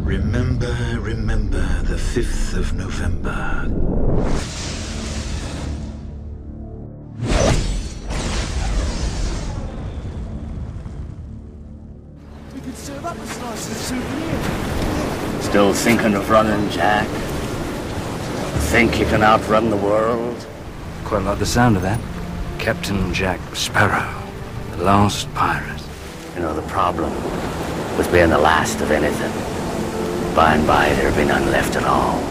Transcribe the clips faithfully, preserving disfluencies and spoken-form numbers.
Remember, remember the fifth of November. We could serve up a slice of souvenir. Still thinking of running, Jack? Think you can outrun the world? Quite like the sound of that. Captain Jack Sparrow, the last pirate. You know, the problem with being the last of anything, by and by there'll be none left at all.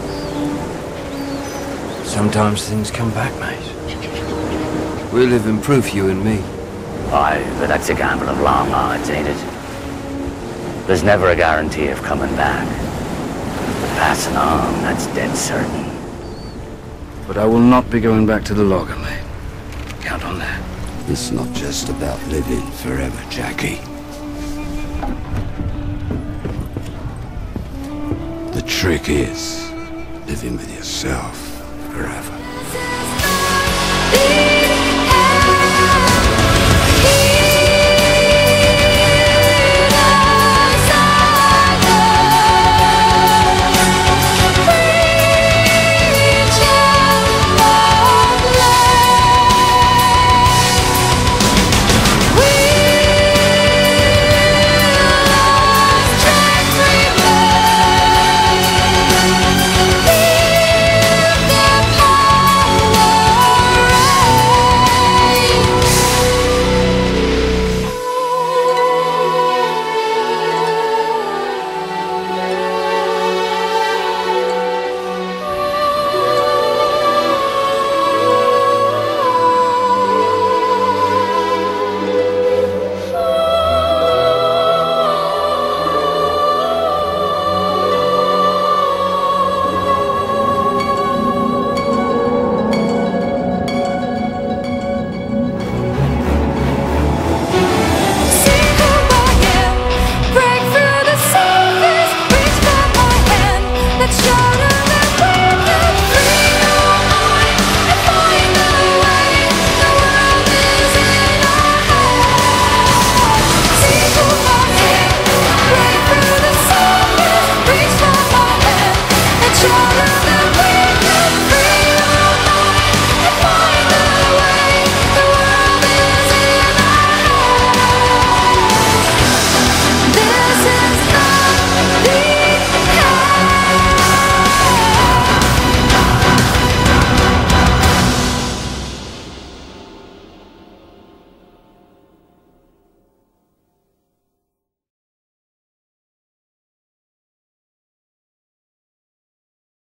Sometimes things come back, mate. We live in proof, you and me. Aye, but that's a gamble of long odds, ain't it? There's never a guarantee of coming back. But passing on, that's dead certain. But I will not be going back to the logger, mate. Count on that. It's not just about living forever, Jackie. The trick is living with yourself forever.